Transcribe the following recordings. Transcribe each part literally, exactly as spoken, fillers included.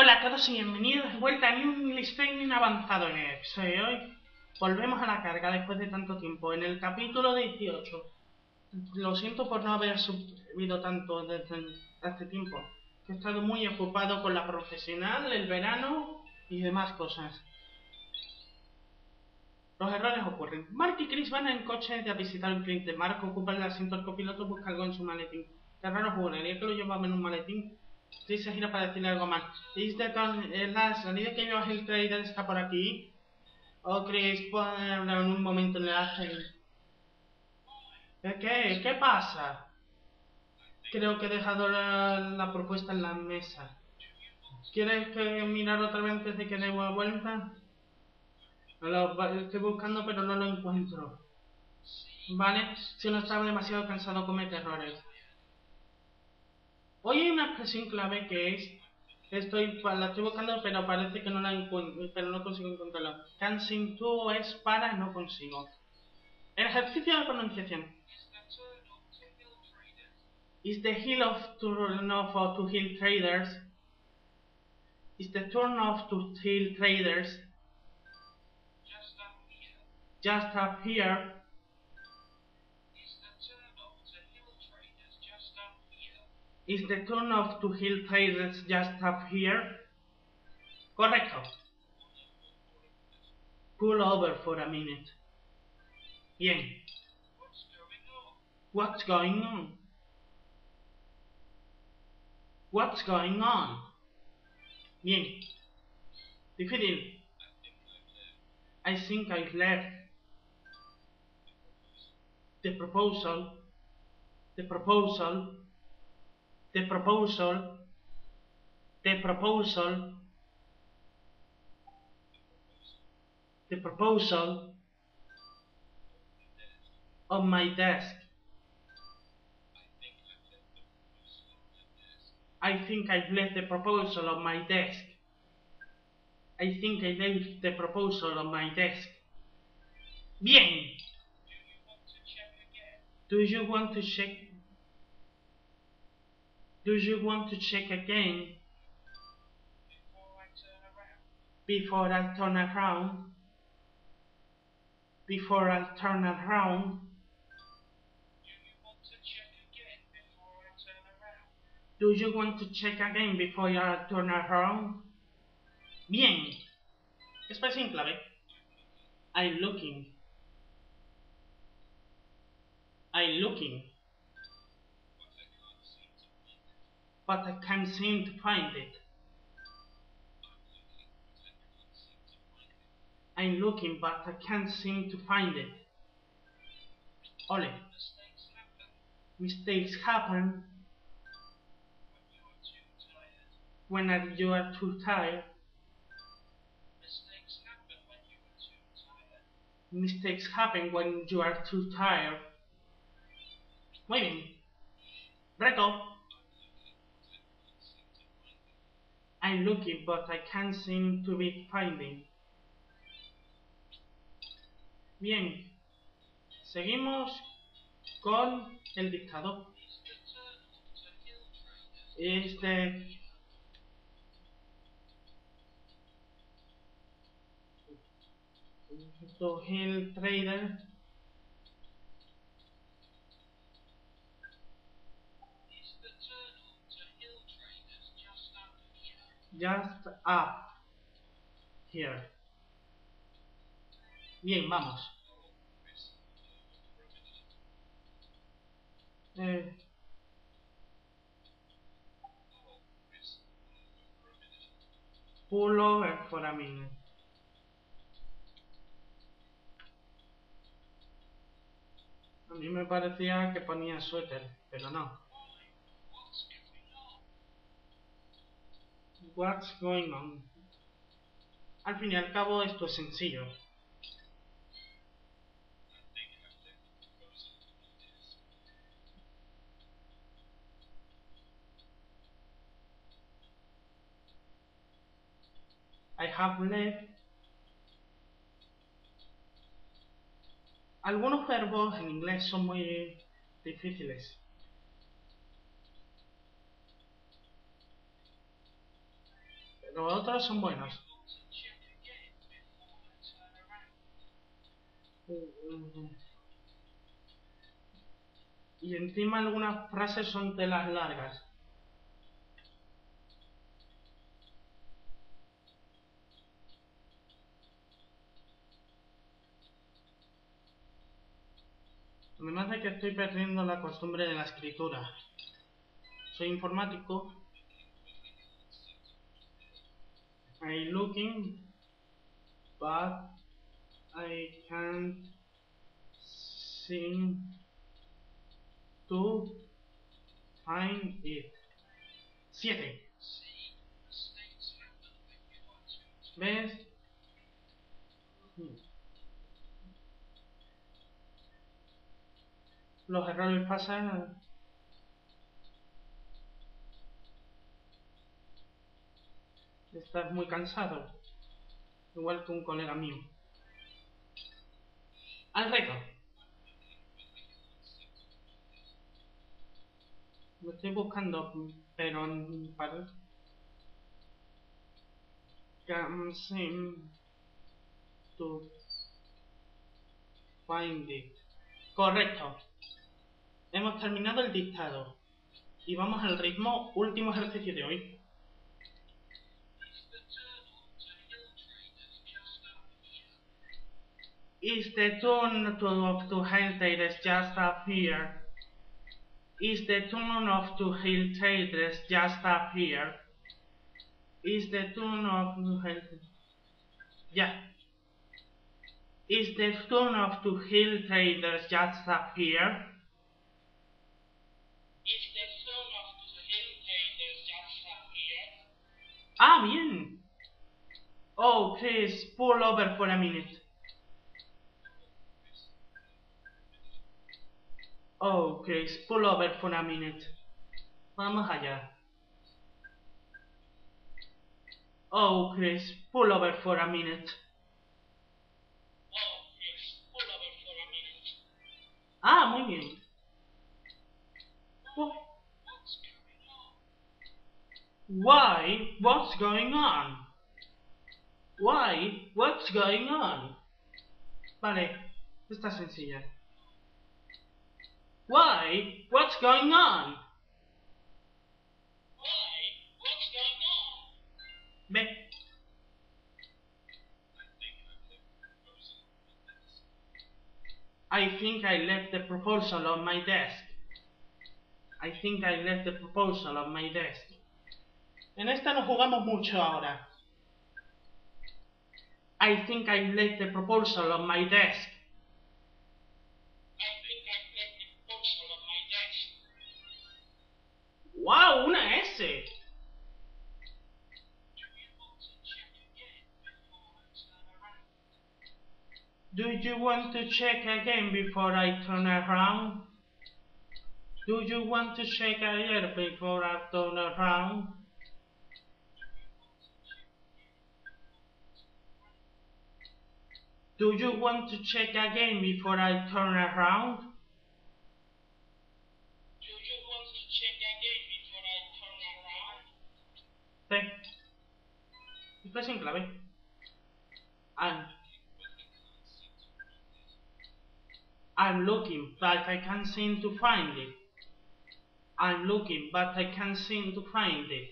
Hola a todos y bienvenidos de vuelta a New English Training Avanzado. En el episodio de hoy volvemos a la carga después de tanto tiempo. En el capítulo dieciocho, lo siento por no haber subido tanto desde hace tiempo, que he estado muy ocupado con la profesional, el verano y demás cosas. Los errores ocurren. Mark y Chris van en coche a visitar un cliente. Mark ocupa el asiento del copiloto, busca algo en su maletín. Error ocurre, y es que lo llevaba en un maletín. Chris se gira para decirle algo más. ¿Es la salida que llevas el trader está por aquí? Oh, Chris, puede hablar en un momento en el acto. ¿Qué? ¿Qué pasa? Creo que he dejado la, la propuesta en la mesa. ¿Quieres que mirar otra vez antes de que dé vuelta? Lo estoy buscando pero no lo encuentro. Vale, si no estaba demasiado cansado comete errores. Hoy hay una expresión clave que es, estoy, la estoy buscando pero parece que no la encuentro, pero no consigo encontrarla. Can seem to es para, no consigo. El ejercicio de pronunciación. Is the hill of turn off to hill traders? Is the turn off to hill traders? Just up here. Is the turn off to hill traders just up here? Correcto. Pull over for a minute. Bien. What's going on? What's going on? Bien. Difícil. I think I've left. The proposal. The proposal. The proposal. The proposal. The proposal. On my desk. I think I've left the proposal on my desk. I think I left the proposal on my desk. Bien. Do you want to check? Do you want to check again? Before I turn around. Before I turn around. Do you want to check again before I turn around? Bien. Expresión clave. I'm looking. I'm looking. But I can't seem to find it. I'm looking, but I can't seem to find it. Ole. Mistakes happen when you are too tired. Mistakes happen when you are too tired. Muy bien. Reto. I'm looking, but I can't seem to be finding. Bien. Seguimos con el dictado. Este... To hill trader. Just up here. Bien, vamos. Eh, pull over for a minute. A mí me parecía que ponía suéter, pero no. What's going on? Al fin y al cabo esto es sencillo. I have left. Algunos verbos en inglés son muy difíciles. Los otros son buenos. Y encima algunas frases son de las largas. Además de que estoy perdiendo la costumbre de la escritura. Soy informático. I'm looking, but I can't seem to find it. Siete. ¿Ves? Los errores pasan. Estás muy cansado. Igual que un colega mío. Al reto. Lo estoy buscando, pero para... Can't seem to find it. Correcto. Hemos terminado el dictado. Y vamos al ritmo último ejercicio de hoy. Is the turn to of to hill traders just up here? Is the turn of to hill traders just up here? Is the turn of to hill Yeah. Is the turn of to hill traders just up here? Is the turn of to hill traders just up here? Ah, bien. Oh, please pull over for a minute. Oh, Chris, pull over for a minute. Vamos allá. Oh, Chris, pull over for a minute. Oh, Chris, pull over for a minute. Ah, muy bien. What? Why? What's going on? Why? What's going on? Vale, está sencilla. Why? What's going on? Why? What's going on? Ve. I think I left the proposal on my desk. I think I left the proposal on my desk. En esta nos jugamos mucho ahora. I think I left the proposal on my desk. I think I left the proposal on my desk. ¡Wow! ¡Una S! Do you want to check again before I turn around? Do you want to check again before I turn around? Do you want to check again before I turn around? Do you want to check again before I turn around? Sí. Esto es en clave. I'm, I'm looking, but I can't seem to find it. I'm looking, but I can't seem to find it.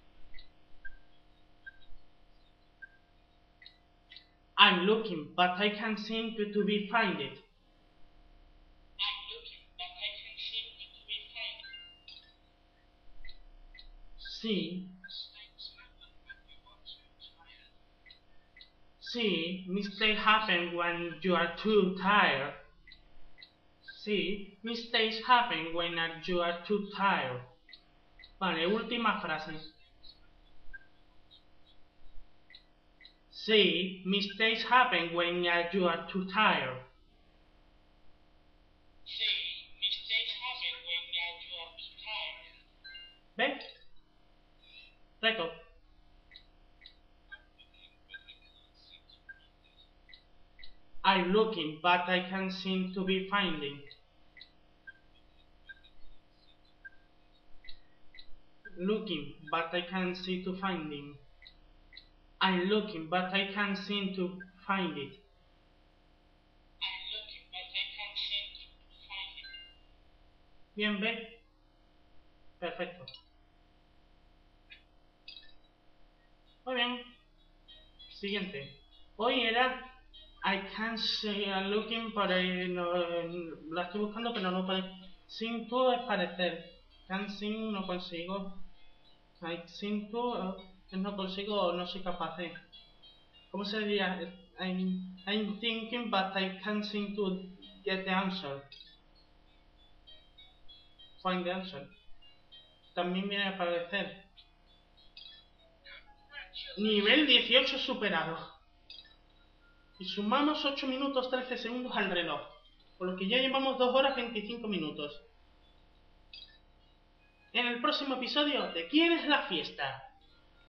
I'm looking, but I can't seem to, to be find it. I'm looking, but I can't seem to, to be find it. See. See, mistakes happen when you are too tired. See, mistakes happen when you are too tired. Vale, última frase. See, mistakes happen when you are too tired. See, mistakes happen when you are too tired. ¿Ves? Reto. I'm looking, but I can't seem to be finding. Looking, but I can't seem to finding. I'm looking, but I can't seem to find it. Bien, B. Perfecto. Muy bien. Siguiente. Hoy era I can't see, I'm looking, pero no, la estoy buscando, pero no puedo. Seem to es parecer. Can't seem, no consigo. I seem to, eh, no consigo, no soy capaz de. ¿Cómo se diría? I'm, I'm thinking, but I can't seem to get the answer. Find the answer. También viene a parecer. Nivel dieciocho superado. Y sumamos ocho minutos trece segundos al reloj, por lo que ya llevamos dos horas veinticinco minutos. En el próximo episodio de ¿Quién es la fiesta?